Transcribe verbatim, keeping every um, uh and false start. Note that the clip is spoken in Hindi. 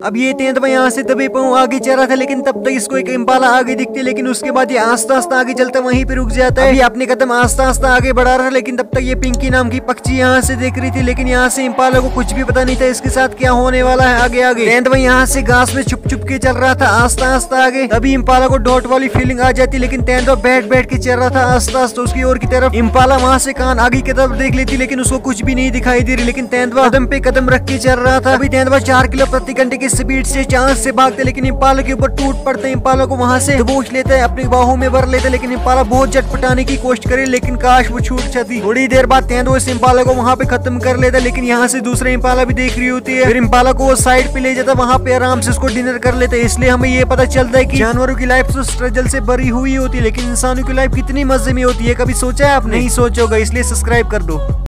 अब ये तेंदुआ यहाँ से दबे पाँव आगे चल रहा था, लेकिन तब तक इसको एक इम्पाला आगे दिखती है, लेकिन उसके बाद ये आस्ता आस्ता आगे चलता वहीं पे रुक जाता है। अभी अपने कदम आस्ता आस्ता आगे बढ़ा रहा है, लेकिन तब तक ये पिंकी नाम की पक्षी यहाँ से देख रही थी, लेकिन यहाँ से इम्पाला को कुछ भी पता नहीं था इसके साथ क्या होने वाला है आगे आगे। तेंदुआ यहाँ से घास में छुप छुप के चल रहा था आस्ता आस्ता आगे। तभी इम्पाला को डॉट वाली फीलिंग आ जाती, लेकिन तेंदुआ बैठ बैठ के चल रहा था आस्ता आस्ता उसकी ओर की तरफ। इम्पाला वहाँ से कान आगे की तरफ देख लेती, लेकिन उसको कुछ भी नहीं दिखाई दे रही, लेकिन तेंदुआ कदम पे कदम रख के चल रहा था। अभी तेंदुआ चार किलो प्रति घंटे की स्पीड से चांद से भागते, लेकिन इम्पाला के ऊपर टूट पड़ते। इम्पाला को वहाँ से दबोच लेता है, अपनी बाहों में भर लेता है, लेकिन इम्पाला बहुत झटपटाने की कोशिश करे, लेकिन काश वो छूट जाती। थोड़ी देर बाद तेंदुआ इस इम्पाला को वहाँ पे खत्म कर लेता, लेकिन यहाँ से दूसरा इम्पाला भी देख रही होती है। फिर इम्पाला को वो साइड पे ले जाता, वहाँ पे आराम से उसको डिनर कर लेते। इसलिए हमें ये पता चलता है कि जानवरों की लाइफ तो स्ट्रगल से भरी हुई होती है, लेकिन इंसानों की लाइफ कितनी मजे में होती है, कभी सोचा है आपने? नहीं सोचा होगा, इसलिए सब्सक्राइब कर दो।